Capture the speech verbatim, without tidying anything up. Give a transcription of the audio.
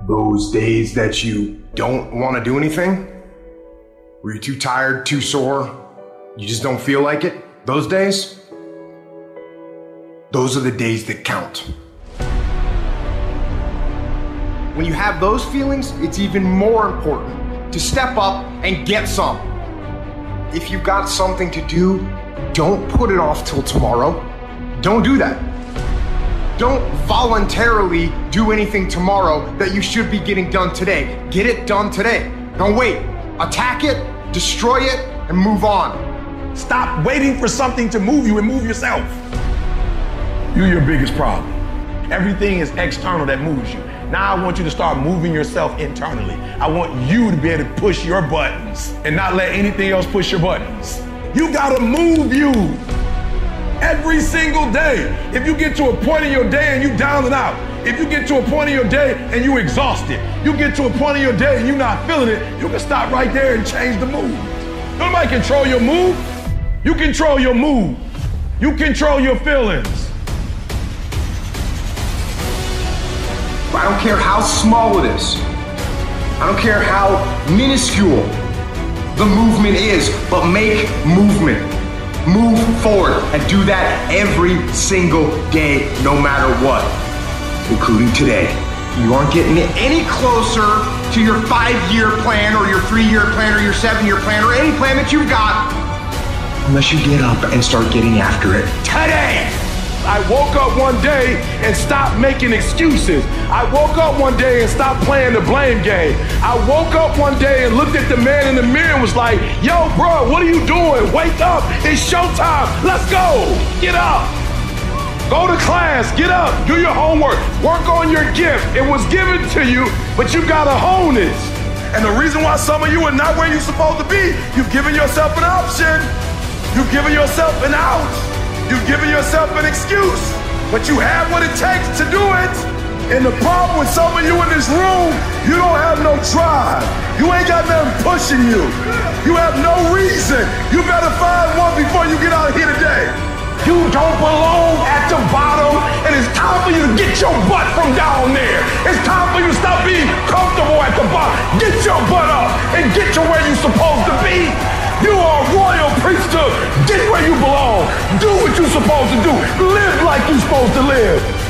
Those days that you don't want to do anything, where you're too tired, too sore, you just don't feel like it, those days, those are the days that count. When you have those feelings, it's even more important to step up and get some. If you've got something to do, don't put it off till tomorrow. Don't do that. Don't voluntarily do anything tomorrow that you should be getting done today. Get it done today. Don't wait. Attack it, destroy it, and move on. Stop waiting for something to move you and move yourself. You're your biggest problem. Everything is external that moves you. Now I want you to start moving yourself internally. I want you to be able to push your buttons and not let anything else push your buttons. You gotta move you every single day. If you get to a point in your day and you down and out, if you get to a point in your day and you exhausted, you get to a point in your day and you're not feeling it, you can stop right there and change the mood. Nobody control your mood. You control your mood. You control your feelings. I don't care how small it is. I don't care how minuscule the movement is, but make movement. Move forward and do that every single day, no matter what, including today. You aren't getting any closer to your five-year plan or your three-year plan or your seven-year plan or any plan that you've got unless you get up and start getting after it today. I woke up one day and stopped making excuses. I woke up one day and stopped playing the blame game. I woke up one day and looked at the man in the mirror and was like, yo, bro, what are you doing? Wake up, it's showtime, let's go, get up. Go to class, get up, do your homework, work on your gift. It was given to you, but you gotta hone it. And the reason why some of you are not where you're supposed to be, you've given yourself an option. You've given yourself an out. You've given yourself an excuse, but you have what it takes to do it. And the problem with some of you in this room, you don't have no drive. You ain't got nothing pushing you. You have no reason. You better find one before you get out of here today. You don't belong at the bottom, and it's time for you to get your butt from down there. It's time for you to stop being comfortable at the bottom. Get your butt up and get to where you're supposed to be. You are a royal priesthood. Get where you belong. Do what you're supposed to do. Live like you're supposed to live.